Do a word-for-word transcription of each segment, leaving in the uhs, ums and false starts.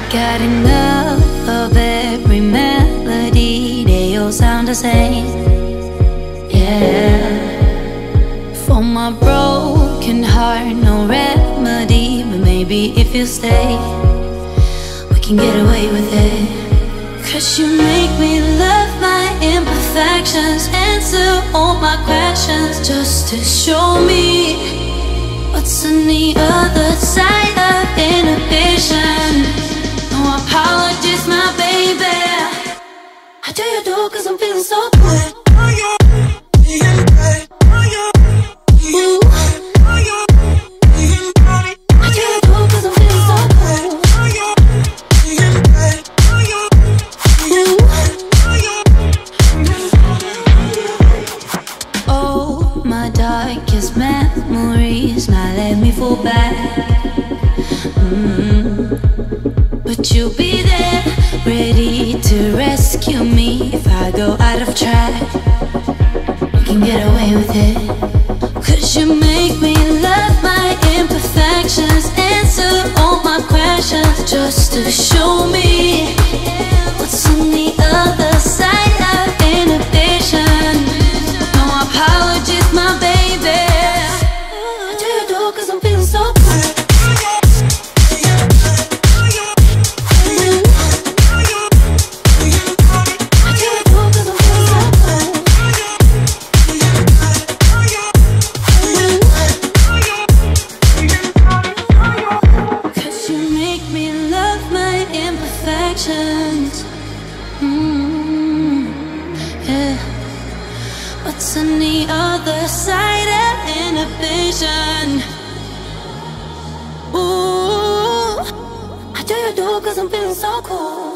Got enough of every melody, they all sound the same. Yeah. For my broken heart, no remedy, but maybe if you stay, we can get away with it. Cause you make me love my imperfections, answer all my questions, just to show me what's on the other side of inhibition. No apologies, my baby. I do you do cause I'm feeling so good. Ooh. I do you do cause I'm feeling so good. Ooh. Oh, my darkest memories, now let me fall back. mm. But you'll be there, ready to rescue me if I go out of track. You can get away with it. Cause you make me love my imperfections, answer all my questions, just to show me what's on the other side of inhibition. No apologies, my baby. I do you do cause I'm feeling so good. Mm, yeah. What's on the other side of inhibition? Ooh, I do you do cause I'm feeling so cool.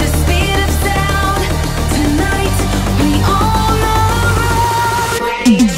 Tonight, we all know.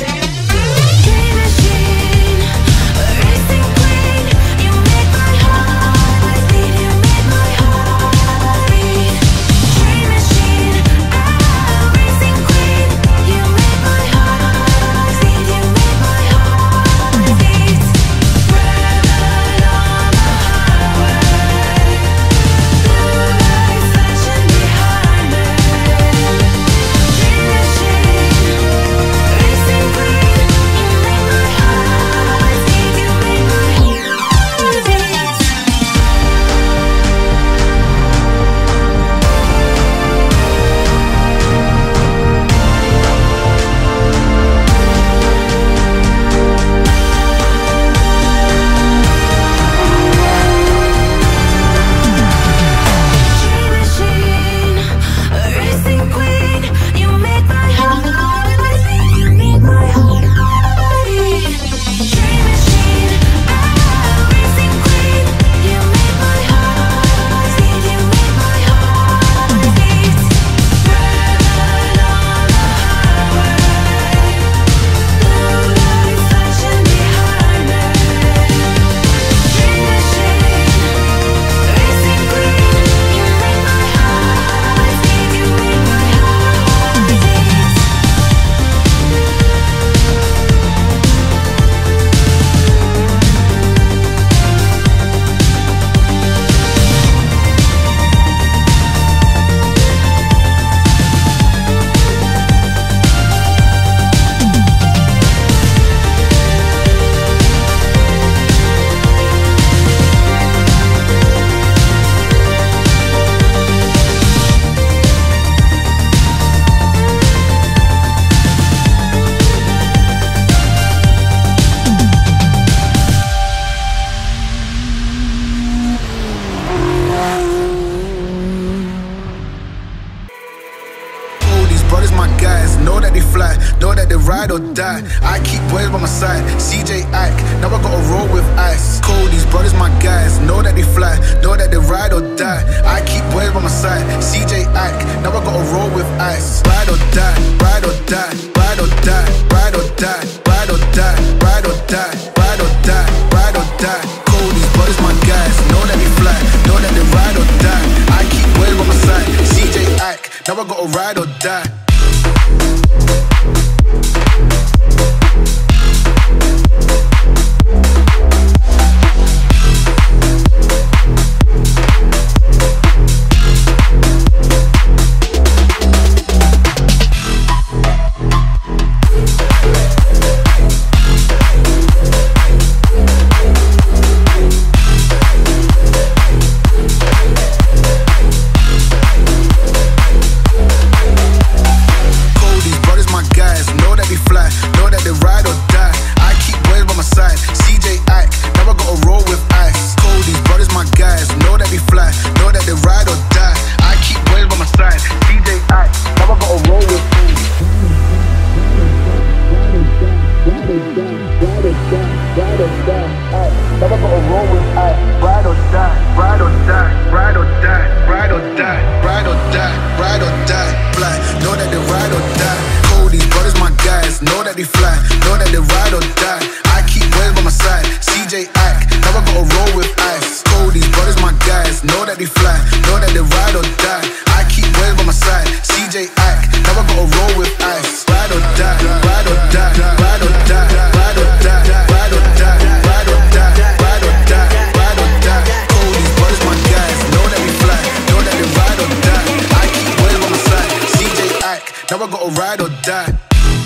ride or die. I keep boys by my side. C J Ike, now I gotta roll with ice. Cold, these brothers my guys. Know that they fly, know that they ride or die. I keep boys by my side. C J Ike, now I gotta roll with ice. Ride or die, ride or die, ride or die, ride or die, ride or die, ride or die, ride or die, ride or die. Cold, these brothers my guys. Know that they fly, know that they ride or die. I keep boys by my side. C J Ike, now I gotta ride or die. Now I gotta ride or die.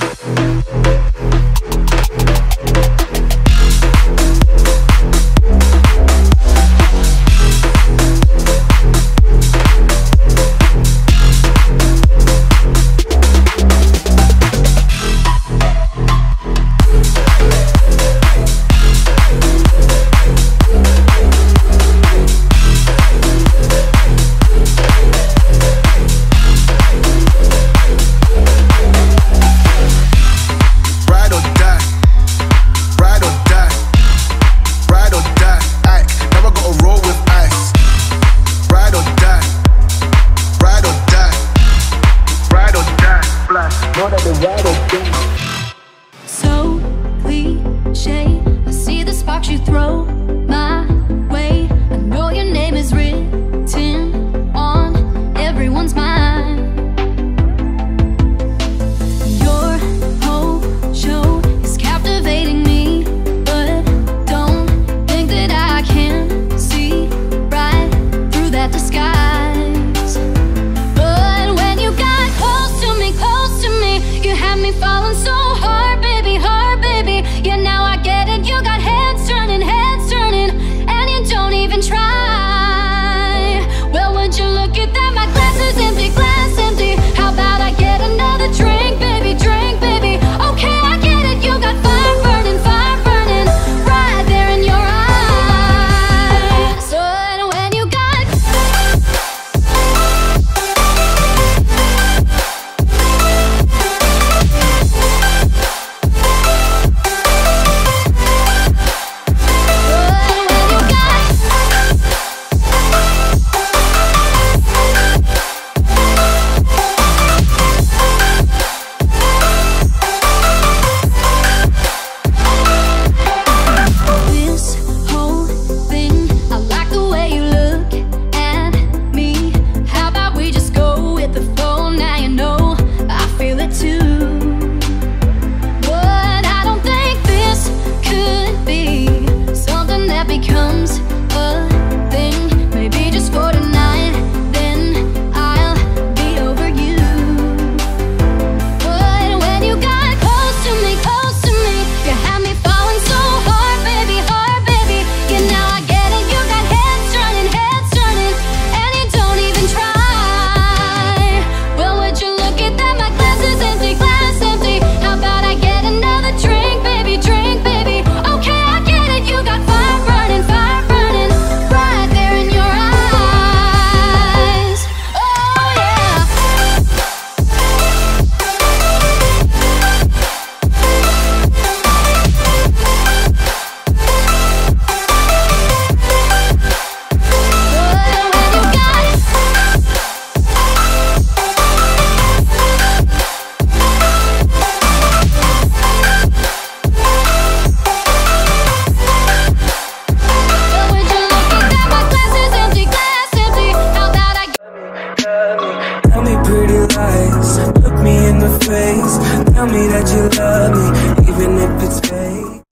So cliche, I see the sparks you throw my way. I know your name is written on everyone's mind. Your whole show is captivating me, but don't think that I can see right through that disguise. But when you got close to me, close to me, you had me falling so